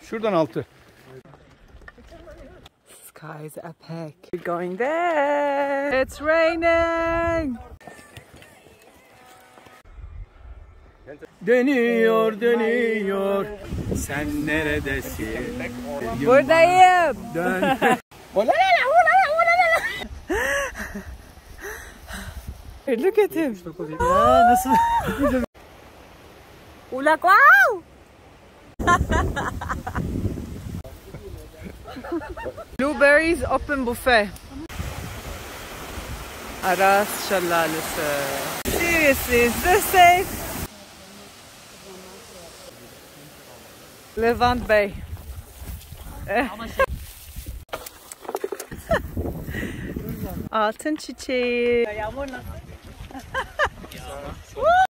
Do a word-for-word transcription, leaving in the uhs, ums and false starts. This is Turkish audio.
Şuradan altı. Skies epic. We're going there. It's raining. Deniyor, deniyor. Sen neredesin? Buradayım. Dön. Look at him. Ya nasıl? Ulak wow. Blueberries open buffet. Aras şelalesi. Seriously, is this safe? Levant Bey. Altın çiçeği.